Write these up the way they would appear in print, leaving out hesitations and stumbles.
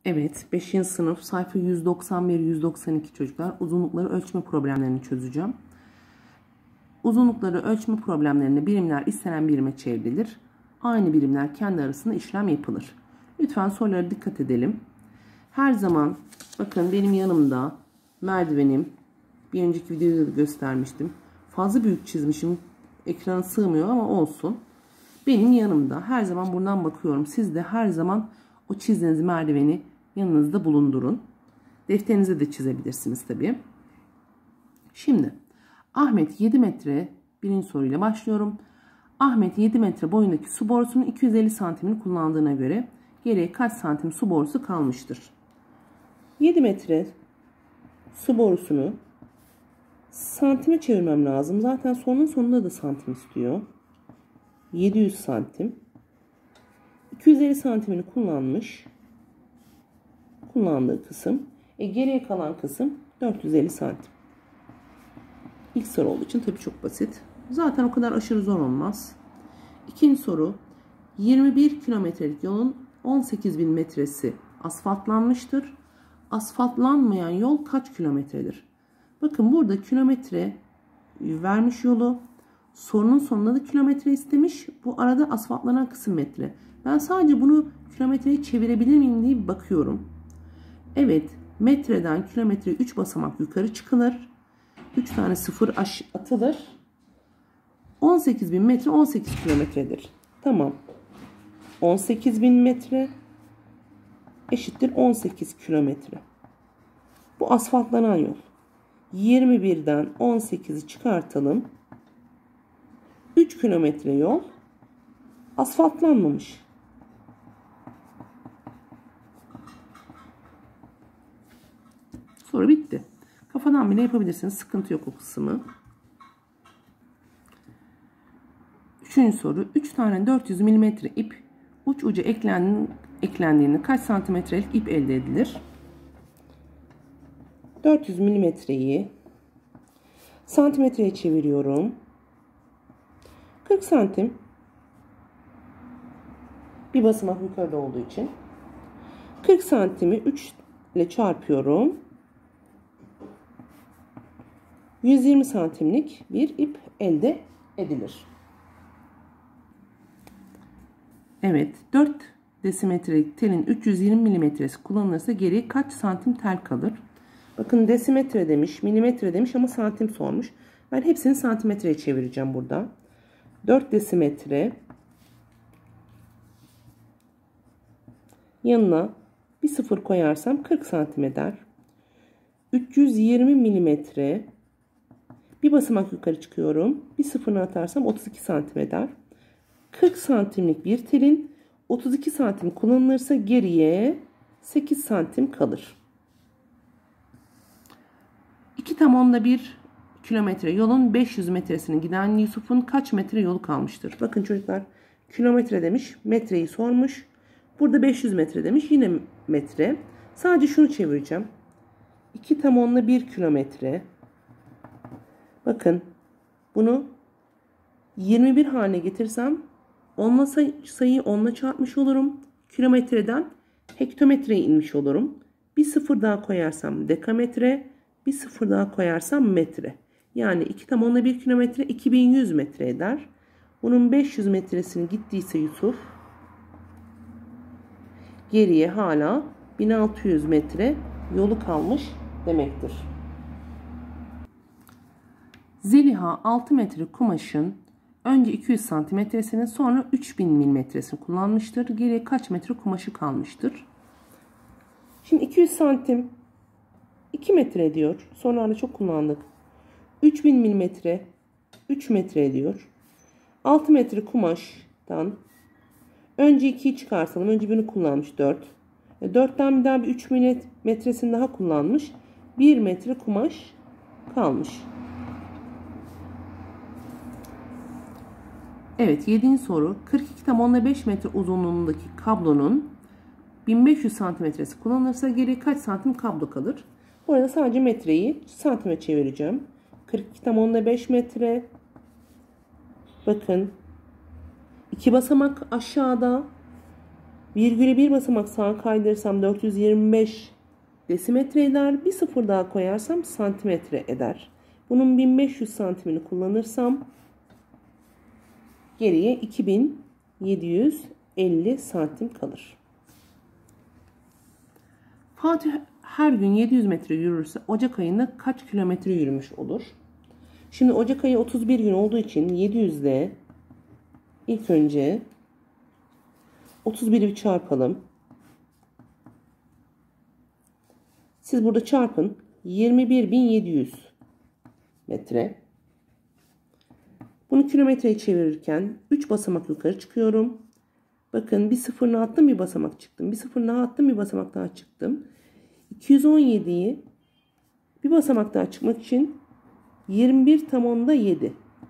Evet, 5. sınıf sayfa 191-192 çocuklar, uzunlukları ölçme problemlerini çözeceğim. Uzunlukları ölçme problemlerinde birimler istenen birime çevrilir. Aynı birimler kendi arasında işlem yapılır. Lütfen sorulara dikkat edelim. Her zaman bakın benim yanımda merdivenim, bir önceki videoda da göstermiştim. Fazla büyük çizmişim, ekrana sığmıyor ama olsun. Benim yanımda her zaman buradan bakıyorum. Siz de her zaman o çizdiğiniz merdiveni yanınızda bulundurun. Defterinize de çizebilirsiniz tabii. Şimdi Ahmet 7 metre, birinci soruyla başlıyorum. Ahmet 7 metre boyundaki su borusunun 250 santimini kullandığına göre geriye kaç santim su borusu kalmıştır? 7 metre su borusunu santime çevirmem lazım. Zaten sorunun sonunda da santim istiyor. 700 santim. 250 santimini kullanmış. Kullandığı kısım. Geriye kalan kısım 450 santim. İlk soru olduğu için tabii çok basit. Zaten o kadar aşırı zor olmaz. İkinci soru. 21 kilometrelik yolun 18.000 metresi asfaltlanmıştır. Asfaltlanmayan yol kaç kilometredir? Bakın burada kilometre vermiş yolu. Sorunun sonunda da kilometre istemiş. Bu arada asfaltlanan kısım metre. Ben sadece bunu kilometreye çevirebilir miyim diye bakıyorum. Evet, metreden kilometre 3 basamak yukarı çıkılır. 3 tane sıfır atılır. 18.000 metre 18 kilometredir. Tamam. 18.000 metre eşittir 18 kilometre. Bu asfaltlanan yol. 21'den 18'i çıkartalım. 3 kilometre yol asfaltlanmamış. Soru bitti. Kafadan bile yapabilirsiniz. Sıkıntı yok o kısmı. Üçüncü soru. 3 tane 400 mm ip uç uca eklendiğinde kaç santimetrelik ip elde edilir? 400 mm'yi santimetreye çeviriyorum. 40 santim. Bir basamak yukarıda olduğu için. 40 santimi 3 ile çarpıyorum. 120 santimlik bir ip elde edilir. Evet, 4 desimetrelik telin 320 milimetresi kullanılırsa geriye kaç santim tel kalır? Bakın desimetre demiş, milimetre demiş ama santim sormuş. Ben hepsini santimetreye çevireceğim burada. 4 desimetre yanına bir sıfır koyarsam 40 santim eder. 320 milimetre bir basamak yukarı çıkıyorum. Bir sıfırını atarsam 32 santim eder. 40 santimlik bir telin 32 santim kullanılırsa geriye 8 santim kalır. 2,1 kilometre yolun 500 metresini giden Yusuf'un kaç metre yolu kalmıştır? Bakın çocuklar, kilometre demiş, metreyi sormuş. Burada 500 metre demiş, yine metre. Sadece şunu çevireceğim. 2,1 kilometre. Bakın bunu 21 haline getirsem onunla sayıyı 10'la çarpmış olurum. Kilometreden hektometreye inmiş olurum. Bir sıfır daha koyarsam dekametre, bir sıfır daha koyarsam metre. Yani 2,1 kilometre 2100 metre eder. Bunun 500 metresini gittiyse Yusuf, geriye hala 1600 metre yolu kalmış demektir. Zeliha 6 metre kumaşın önce 200 santimetresini sonra 3000 milimetresini kullanmıştır. Geriye kaç metre kumaşı kalmıştır? Şimdi 200 santim 2 metre ediyor. Sonralarda çok kullandık. 3000 milimetre 3 metre ediyor. 6 metre kumaştan önce 2'yi çıkartalım. Önce birini kullanmış 4. 4'ten bir daha bir 3 milimetresini daha kullanmış. 1 metre kumaş kalmış. Evet, 7. soru. 42,5 metre uzunluğundaki kablonun 1500 santimetresi kullanılırsa geriye kaç santim kablo kalır? Bu arada sadece metreyi santime çevireceğim. 42,5 metre. Bakın 2 basamak aşağıda Virgülü bir basamak sağa kaydırırsam 425 desimetre eder. Bir sıfır daha koyarsam santimetre eder. Bunun 1500 santimini kullanırsam geriye 2750 santim kalır. Fatih her gün 700 metre yürürse Ocak ayında kaç kilometre yürümüş olur? Şimdi Ocak ayı 31 gün olduğu için 700 ile ilk önce 31'i bir çarpalım. Siz burada çarpın. 21.700 metre. Bunu kilometreye çevirirken 3 basamak yukarı çıkıyorum. Bakın bir sıfırını attım, bir basamak çıktım. Bir sıfırını attım, bir basamak daha çıktım. 217'yi bir basamak daha çıkmak için 21 tam onda 7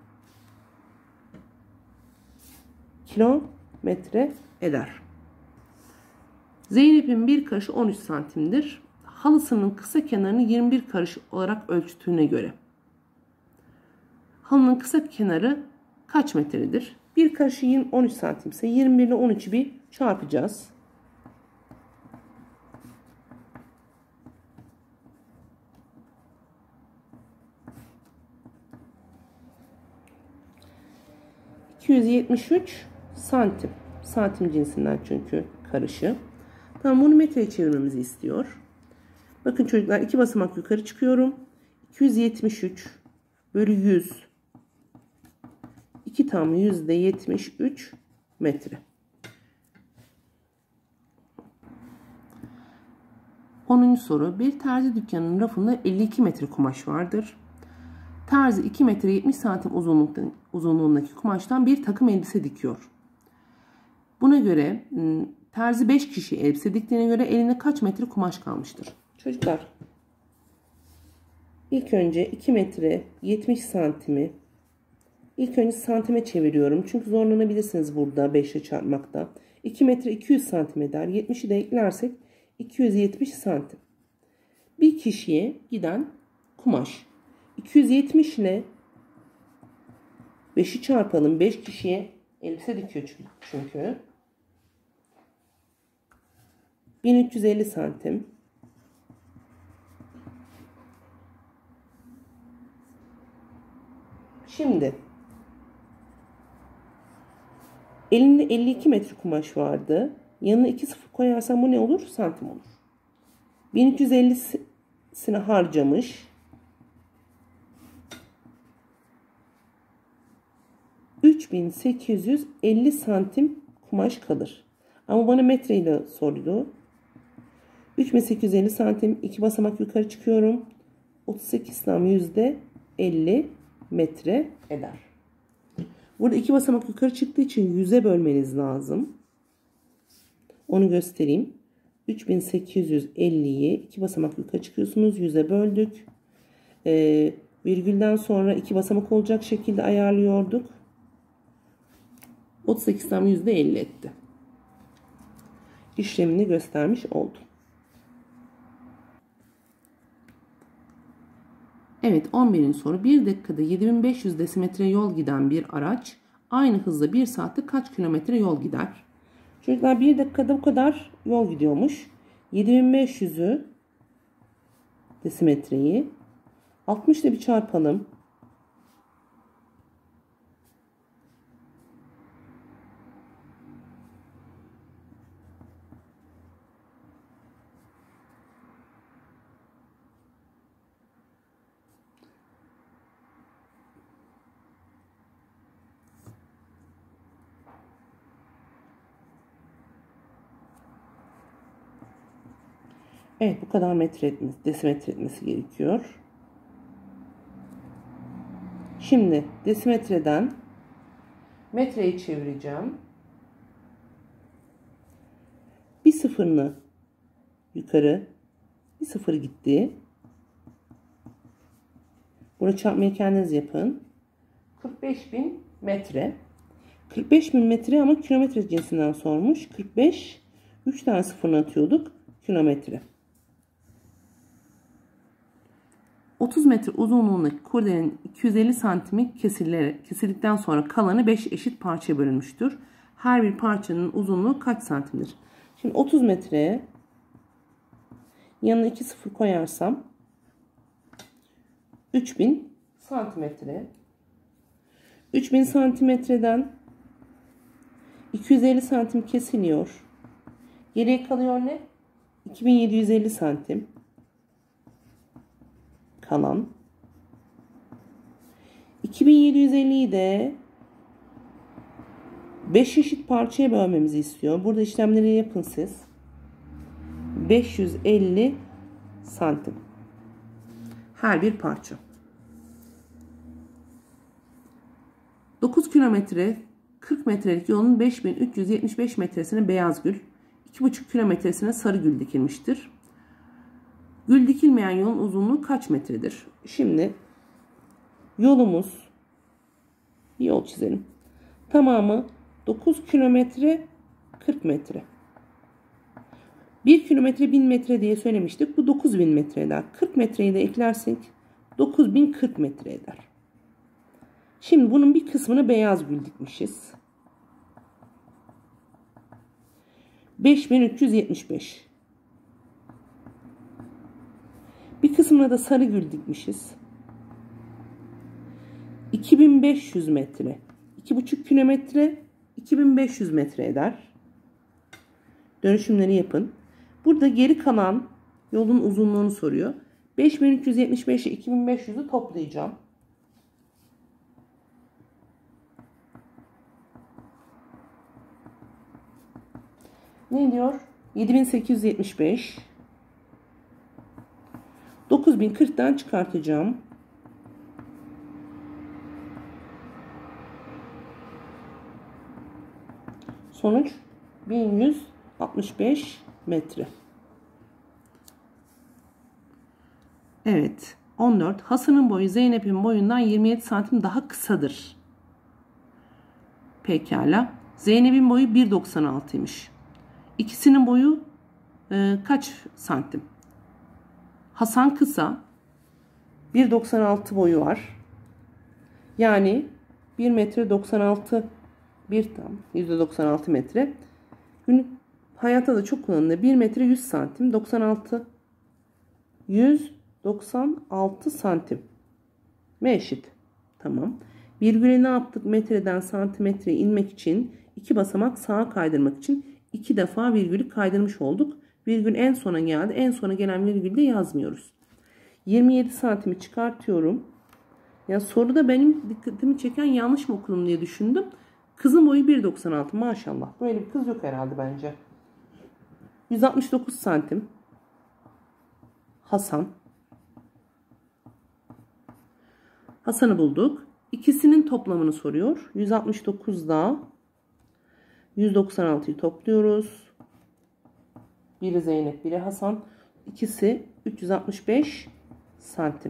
kilometre eder. Zeynep'in bir karışı 13 santimdir. Halısının kısa kenarını 21 karış olarak ölçtüğüne göre halının kısa kenarı kaç metredir? Bir karışı 13 santim ise 21 ile 13'ü bir çarpacağız. ...273 santim. Santim cinsinden çünkü karışı. Tamam, bunu metreye çevirmemizi istiyor. Bakın çocuklar, 2 basamak yukarı çıkıyorum. 273 bölü 100. 2 tam %73 metre. 10. soru. Bir terzi dükkanının rafında 52 metre kumaş vardır. Terzi 2 metre 70 santim uzunluğundaki kumaştan bir takım elbise dikiyor. Buna göre terzi 5 kişi elbise diktiğine göre elinde kaç metre kumaş kalmıştır? Çocuklar, ilk önce 2 metre 70 santimi ilk önce santime çeviriyorum. Çünkü zorlanabilirsiniz burada 5 ile çarpmakta. 2 metre 200 santim eder. 70'i de eklersek 270 santim. Bir kişiye giden kumaş. 270 ile 5'i çarpalım. 5 kişiye elbise dikiyor çünkü. 1350 santim. Şimdi elinde 52 metre kumaş vardı. Yanına 2 sıfır koyarsam bu ne olur? Santim olur. 1350'sini harcamış. 3850 santim kumaş kalır. Ama bana metreyle sordu. 3850 santim, 2 basamak yukarı çıkıyorum. 38 tam %50 metre eder. Burada 2 basamak yukarı çıktığı için 100'e bölmeniz lazım. Onu göstereyim. 3850'yi 2 basamak yukarı çıkıyorsunuz. 100'e böldük. Virgülden sonra 2 basamak olacak şekilde ayarlıyorduk. 38 tam %50 etti. İşlemini göstermiş oldum. Evet, 11. soru. 1 dakikada 7500 desimetre yol giden bir araç aynı hızla 1 saatte kaç kilometre yol gider? Çocuklar, 1 dakikada bu kadar yol gidiyormuş. 7500'ü desimetreyi 60 ile bir çarpalım. Evet, bu kadar desimetre etmesi gerekiyor. Şimdi desimetreden metreye çevireceğim. Bir sıfırını yukarı, bir sıfır gitti. Bunu çarpmayı kendiniz yapın. 45.000 metre. 45.000 metre ama kilometre cinsinden sormuş. 45, 3 tane sıfırını atıyorduk. Kilometre. 30 metre uzunluğundaki kurdelenin 250 santimi kesildikten sonra kalanı 5 eşit parçaya bölünmüştür. Her bir parçanın uzunluğu kaç santimdir? Şimdi 30 metreye yanına 2 sıfır koyarsam 3000 santimetre. 3000 santimetreden 250 santim kesiliyor. Geriye kalıyor ne? 2750 santim. Kalan. 2750'yi de 5 eşit parçaya bölmemizi istiyor. Burada işlemleri yapın siz. 550 santim. Her bir parça. 9 kilometre 40 metrelik yolun 5375 metresine beyaz gül, 2,5 kilometresine sarı gül dikilmiştir. Gül dikilmeyen yolun uzunluğu kaç metredir? Şimdi yolumuz, bir yol çizelim. Tamamı 9 kilometre 40 metre. 1 kilometre 1000 metre diye söylemiştik. Bu 9000 metre eder. 40 metreyi de eklersek 9040 metre eder. Şimdi bunun bir kısmını beyaz gül dikmişiz. 5375. Bir kısmına da sarı gül dikmişiz. 2500 metre. 2,5 kilometre 2500 metre eder. Dönüşümleri yapın. Burada geri kalan yolun uzunluğunu soruyor. 5375 ile 2500'ü toplayacağım. Ne diyor? 7875. 9040'tan çıkartacağım. Sonuç 1165 metre. Evet. 14. Hasan'ın boyu Zeynep'in boyundan 27 santim daha kısadır. Pekala. Zeynep'in boyu 1.96'ymış. İkisinin boyu kaç santim? Hasan kısa. 1.96 boyu var. Yani 1 metre 96 %96 metre. Günlük hayatta da çok kullanılır. 1 metre 100 santim. 196 santim. Ve eşit. Tamam. Virgüle ne yaptık? Metreden santimetreye inmek için 2 basamak sağa kaydırmak için 2 defa virgülü kaydırmış olduk. Virgül en sona geldi. En sona gelen virgülü de yazmıyoruz. 27 santimi çıkartıyorum. Ya soruda benim dikkatimi çeken yanlış mı okudum diye düşündüm. Kızın boyu 1.96 maşallah. Böyle bir kız yok herhalde bence. 169 santim. Hasan. Hasan'ı bulduk. İkisinin toplamını soruyor. 169'da 196'yı topluyoruz. Biri Zeynep, biri Hasan. İkisi 365 santim.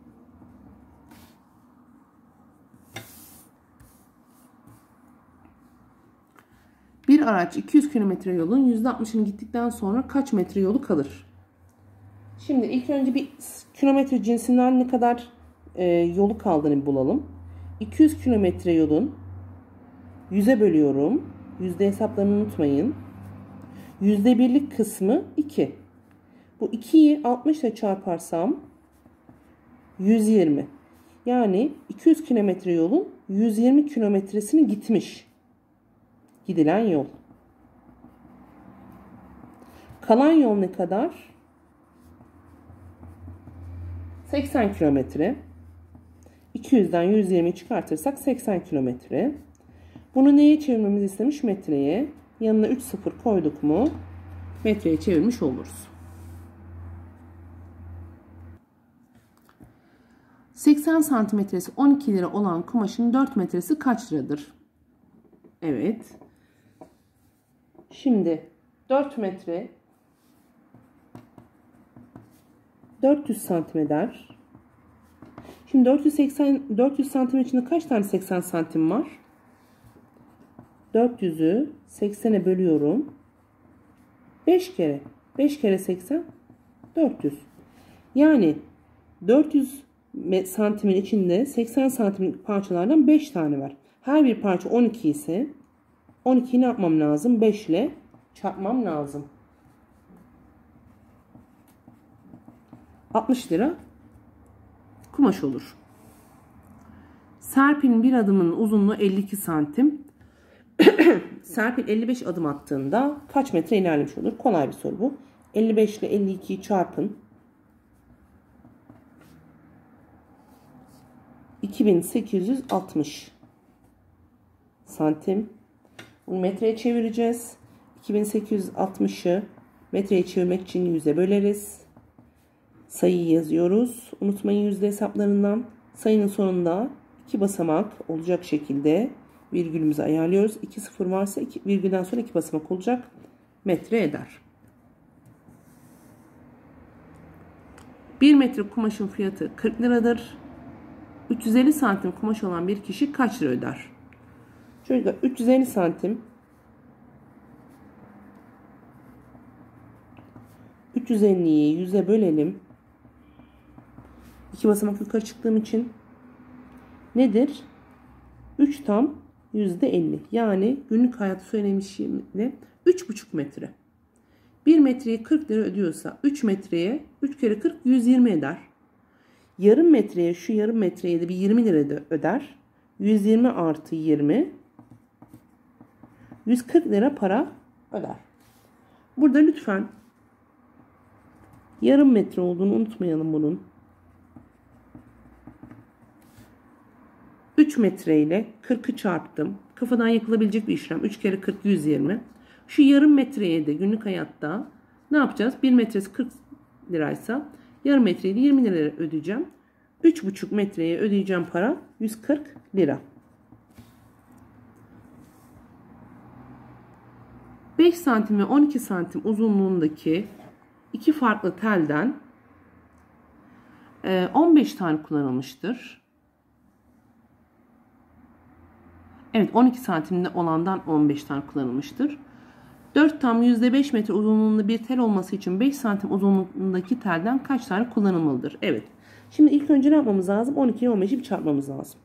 Bir araç 200 kilometre yolun %60'ını gittikten sonra kaç metre yolu kalır? Şimdi ilk önce bir kilometre cinsinden ne kadar yolu kaldığını bulalım. 200 kilometre yolun 100'e bölüyorum. Yüzde hesaplarını unutmayın. %1'lik kısmı 2. Bu 2'yi 60 ile çarparsam 120. Yani 200 kilometre yolun 120 kilometresini gitmiş. Gidilen yol. Kalan yol ne kadar? 80 kilometre. 200'den 120'yi çıkartırsak 80 kilometre. Bunu neye çevirmemizi istemiş? Metreye. Yanına 3 sıfır koyduk mu metreye çevirmiş oluruz. 80 santimetresi 12 lira olan kumaşın 4 metresi kaç liradır? Evet. Şimdi 4 metre 400 santim eder. Şimdi 400 santim içinde kaç tane 80 santim var? 400'ü 80'e bölüyorum. 5 kere. 5 kere 80 400. Yani 400 santimin içinde 80 santimlik parçalardan 5 tane var. Her bir parça 12 ise 12'yi ne yapmam lazım? 5 ile çarpmam lazım. 60 lira kumaş olur. Serpil'in bir adımının uzunluğu 52 santim. Serpil 55 adım attığında kaç metre ilerlemiş olur? Kolay bir soru bu. 55 ile 52'yi çarpın. 2860 santim. Bunu metreye çevireceğiz. 2860'ı metreye çevirmek için 100'e böleriz. Sayıyı yazıyoruz. Unutmayın yüzde hesaplarından. Sayının sonunda 2 basamak olacak şekilde virgülümüzü ayarlıyoruz. 2 sıfır varsa virgülden sonra 2 basamak olacak. Metre eder. 1 metre kumaşın fiyatı 40 liradır. 350 santim kumaş olan bir kişi kaç lira öder? Çocuklar 350 santim 350'yi 100'e bölelim. 2 basamak yukarı çıktığım için nedir? 3 tam %50. Yani günlük hayatı söylemişimle 3,5 metre. 1 metreye 40 lira ödüyorsa 3 metreye 3 kere 40 120 eder. Yarım metreye şu yarım metreye de bir 20 lira da öder. 120 artı 20 140 lira para öder. Burada lütfen yarım metre olduğunu unutmayalım bunun. 3 metre ile 40'ı çarptım. Kafadan yapılabilecek bir işlem. 3 kere 40 120. Şu yarım metreye de günlük hayatta ne yapacağız? 1 metresi 40 liraysa yarım metreye de 20 lira ödeyeceğim. 3,5 metreye ödeyeceğim para 140 lira. 5 santim ve 12 santim uzunluğundaki iki farklı telden 15 tane kullanılmıştır. Evet 12 santimde olandan 15 tane kullanılmıştır. 4 tam %5 metre uzunluğunda bir tel olması için 5 santim uzunluğundaki telden kaç tane kullanılmalıdır? Evet. Şimdi ilk önce ne yapmamız lazım? 12 ile 15'i bir çarpmamız lazım.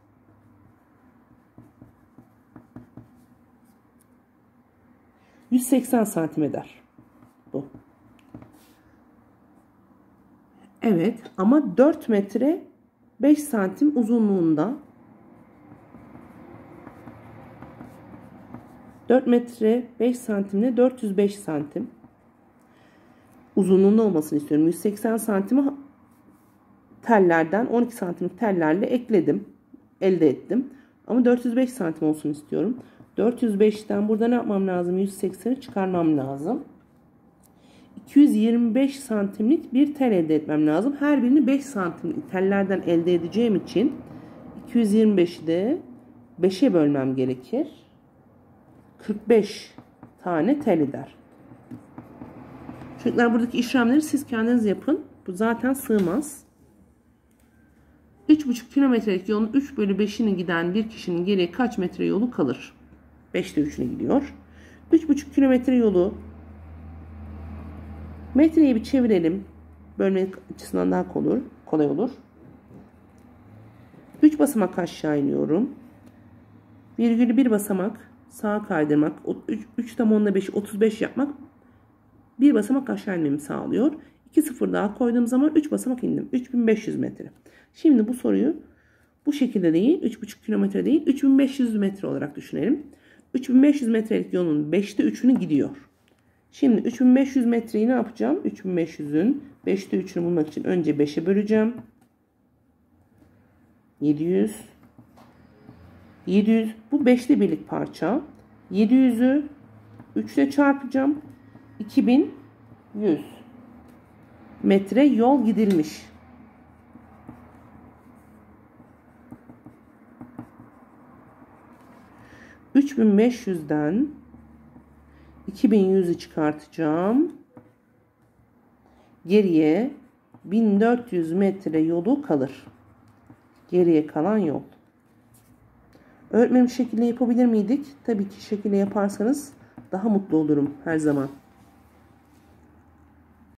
%80 santim eder. Bu. Evet ama 4 metre 5 santim uzunluğunda 4 metre 5 santimle 405 santim uzunluğunda olmasını istiyorum. 180 santimi tellerden 12 santimlik tellerle ekledim. Elde ettim. Ama 405 santim olsun istiyorum. 405'ten burada ne yapmam lazım? 180'i çıkarmam lazım. 225 santimlik bir tel elde etmem lazım. Her birini 5 santimlik tellerden elde edeceğim için 225'i de 5'e bölmem gerekir. 45 tane tel eder. Çocuklar buradaki işlemleri siz kendiniz yapın. Bu zaten sığmaz. 3,5 kilometrelik yolun 3 bölü 5'ini giden bir kişinin geriye kaç metre yolu kalır? 5'te 3'üne gidiyor. 3,5 kilometre yolu metreye bir çevirelim. Bölmek açısından daha kolay olur. 3 basamak aşağı iniyorum. Virgülü bir basamak sağa kaydırmak. 3 tam 10'la 5'i 35 yapmak. Bir basamak aşağı inmemi sağlıyor. 2 sıfır daha koyduğum zaman 3 basamak indim. 3500 metre. Şimdi bu soruyu bu şekilde değil, 3,5 kilometre değil, 3500 metre olarak düşünelim. 3500 metrelik yolun 5'te 3'ünü gidiyor. Şimdi 3500 metreyi ne yapacağım? 3500'ün 5'te 3'ünü bulmak için önce 5'e böleceğim. 700. 700 bu 5'te birlik parça. 700'ü 3 ile çarpacağım. 2100 metre yol gidilmiş. ...3500'den... ...2100'ü çıkartacağım. Geriye... ...1400 metre yolu kalır. Geriye kalan yol. Öğretmenim şekilde yapabilir miydik? Tabii ki şekilde yaparsanız... ...daha mutlu olurum her zaman.